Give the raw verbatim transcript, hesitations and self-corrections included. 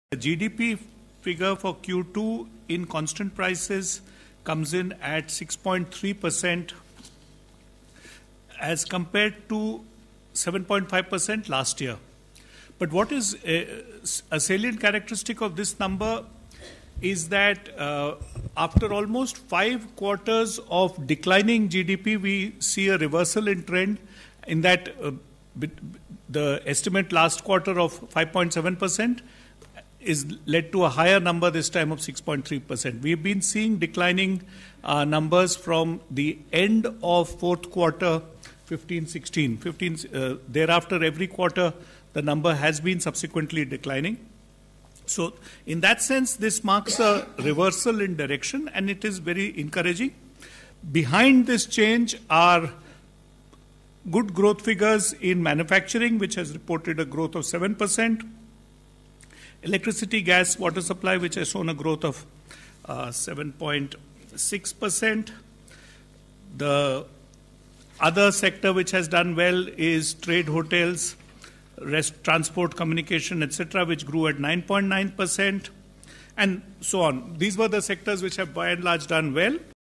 The G D P figure for Q two in constant prices comes in at six point three percent as compared to seven point five percent last year. But what is a, a salient characteristic of this number is that uh, after almost five quarters of declining G D P, we see a reversal in trend in that uh, the estimate last quarter of five point seven percent is led to a higher number this time of six point three percent. We've been seeing declining uh, numbers from the end of fourth quarter fifteen sixteen. fifteen, uh, thereafter, every quarter, the number has been subsequently declining. So in that sense, this marks a reversal in direction, and it is very encouraging. Behind this change are good growth figures in manufacturing, which has reported a growth of seven percent. Electricity, gas, water supply, which has shown a growth of uh, seven point six percent. The other sector which has done well is trade, hotels, rest, transport, communication, et cetera, which grew at nine point nine percent, and so on. These were the sectors which have by and large done well.